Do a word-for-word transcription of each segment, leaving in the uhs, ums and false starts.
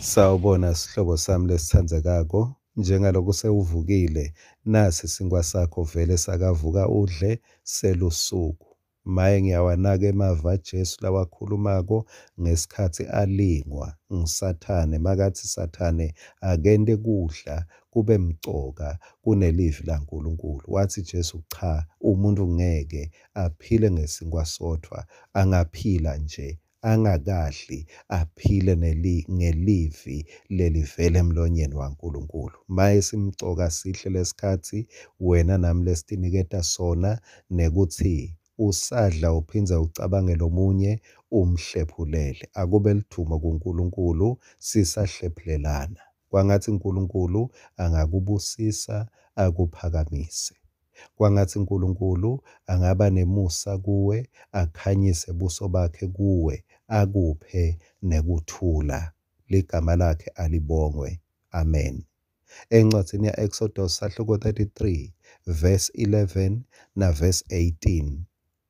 Sawubona sihlobo sami lesithandzekako, njengalokhu sewuvukile, nasi isinkwa sakho vele sakavuka udle selusuku. Maye ngiyawanaka emava Jesu lawakhulumako ngesikhathi alingwa nguSathane, makathi Sathane akente kudla kube mcoka kunelivi laNkulunkulu. Wathi Jesu cha, umuntu ngeke aphile ngesinkwa sodwa, angaphila nje angakadli aphile neli ngelivi lelivele emlonyeni waNkulunkulu. Maye simcoka sihle lesikhathi wena nami lesitiniketa sona nekuthi usadla uphinza ucabangele omunye umhlephulele. Akube lithumo kuNkulunkulu sisahlephulelana. Kwangathi uNkulunkulu angakubusisa akuphakamise. Kwangathi uNkulunkulu angaba nemusa kuwe, akhanyise ubuso bakhe kuwe, akuphe nekuthula. Ligama lakhe alibongwe. Amen. Encwadini ya-Exodus sahluko thirty-three verse eleven na verse eighteen.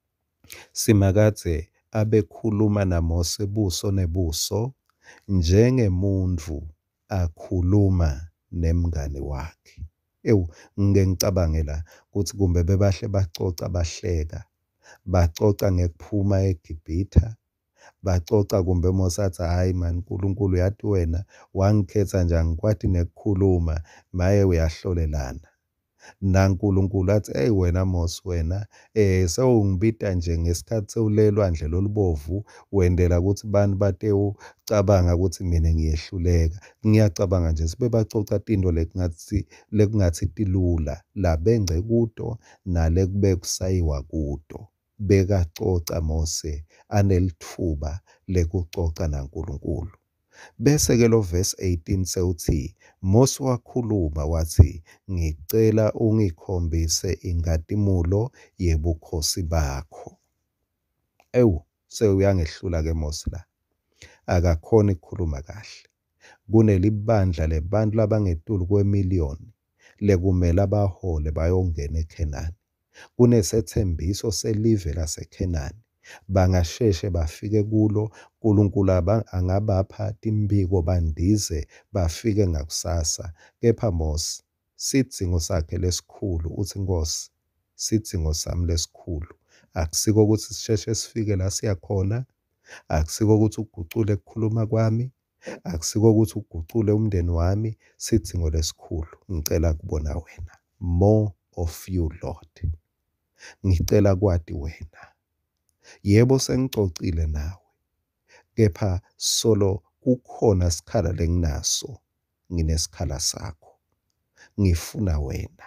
Simakadze abekhuluma naMose buso nebuso njengemuntu akhuluma nemngani wakhe. Ewu, ngike ngicabangela ukuthi kumbe bebahle bacoca bahleka. Bacoca ngekuphuma eGibhitha. Bacoca kumbe Mose athi hayi man uNkulunkulu yathi wena wangikhetha nje angikwathi nekukhuluma maye uyahlolelana. NaNkulunkulu athi hey wena Mose wena eh sewungibita nje ngesikhathi sewulelwandle lolubovu wendela ukuthi bani bate ucabanga ukuthi mina ngiyehluleka. Ngiyacabanga nje sibe bacoca into lekungathi lekungathi tilula la bengce kuto nale kube kusayiwa kuto. Bekacoca Mose anelithuba lekucoca naNkulunkulu. Bese ke lo verse eighteen sewuthi Mose wakhuluma wathi ngicela ungikhombise ingadimulo yebukhosi bakho. Ewu sewuyangehlula ke Mose la. Akakhona ukukhuluma kahle. Kunelibandla lebantu labangetulu kwemiliyoni lekumele abahole bayongena eKhenani. Kunesethembiso selive laseKhenani. Bangasheshe bafike kulo, uNkulunkulu angabapha timbiko bandize bafike ngakusasa. Kepha Mose sidzingo sakhe lesikhulu uthi Nkosi, sidzingo sami lesikhulu akusiko ukuthi sisheshe sifike la siyakhona, akusiko ukuthi ugucule ukukhuluma kwami, akusiko ukuthi ugucule umndeni wami. Sidzingo lesikhulu ngicela kubona wena, more of you Lord. Ngicela kwati wena. Yebo sengicocile nawe, kepha solo kukhona isikhala lenginaso, nginesikhala sakho. Ngifuna wena.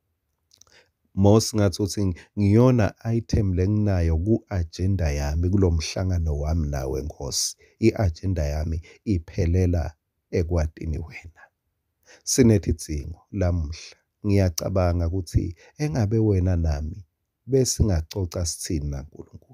Mose ngathi uthi ngiyona item lenginayo ku-agenda yami kulomhlangano wami nawe Nkosi. I-agenda yami iphelela ekwatini wena. Sinethi idzingo lamuhla. Ngiyacabanga ukuthi engabe wena nami bese ngacoca sithini naNkulunkulu.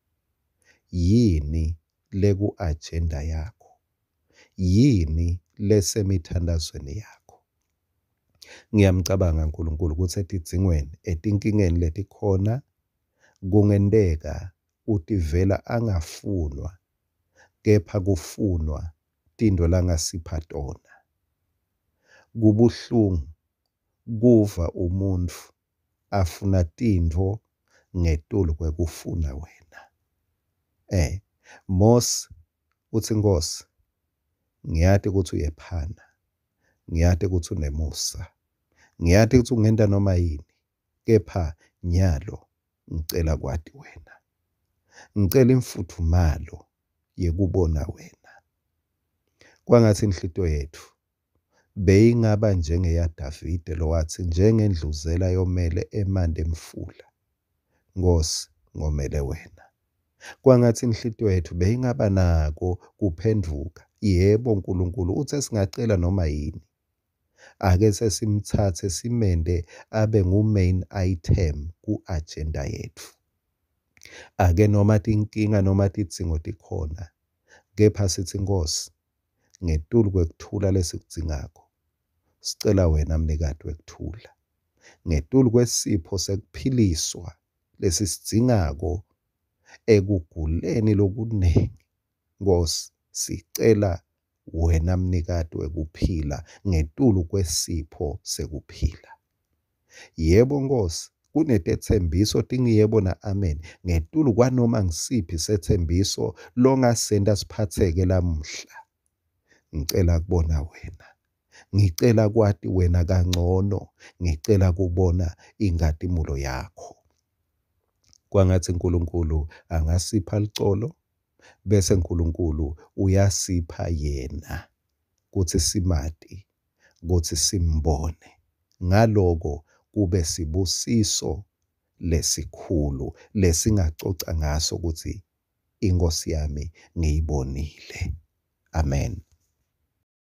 Yini leku agenda yakho? Yini lesemithandazweni yakho? Ngiyamcabanga uNkulunkulu ukuthi etidzingweni etinkingeni letikhona kungendeka utivela angafunwa, kepha kufunwa tinto langasipha tona. Kubuhlungu kuva umuntu afuna tinto ngetulu kwekufuna wena. Eh, Mose uthi Nkosi, ngiyati ukuthi uyephana, ngiyati ukuthi unemusa, ngiyati ukuthi ungenda noma yini, kepha nyalo ngicela kwati wena. Ngicela imfuthumalo yekubona wena. Kwangathi inhlito yethu beyingaba njengeya Davide lo wathi njengendluzela yomele emande emfula. Nkosi ngomele wena. Kwangathi inhlito yethu beyingaba nako kuphenduka. Yebo uNkulunkulu uthe singacela noma yini. Ake sesimthathe simende abe ngu-main item ku-agenda yethu. Ake noma tinkinga noma tidzingo tikhona, kepha sithi Nkosi ngetulu kwekuthula lesikudzingako. Sicela wena mnikati wekuthula. Ngetulu kwesipho sekuphiliswa lesisidingako ekuguleni lokunengi. Nkosi sicela wena mnikati wekuphila ngetulu kwesipho sekuphila. Yebo Nkosi, kunetethembiso tingiyebo na amen. Ngetulu kwanoma ngisiphi sethembiso longasenda siphatheke lamuhla. Ngicela kubona wena. Ngicela kwati wena kangcono. Ngicela kubona ingadimulo yakho. Kwangathi uNkulunkulu angasipha licolo bese uNkulunkulu uyasipha yena kuthi simati, kuthi simbone. Ngaloko kube sibusiso lesikhulu lesingacoca ngaso ukuthi inkosi yami ngiyibonile. Amen.